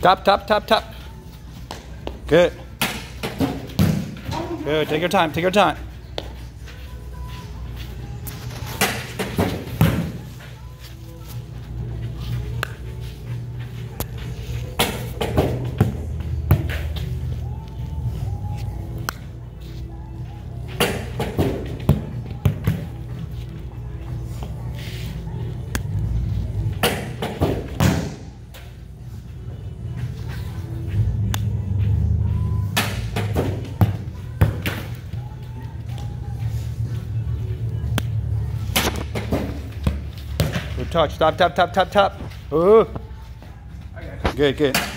Top, top, top, top. Good. Good. Take your time. Take your time. Good touch. Stop, tap, tap, tap, tap. Ooh. Good, good.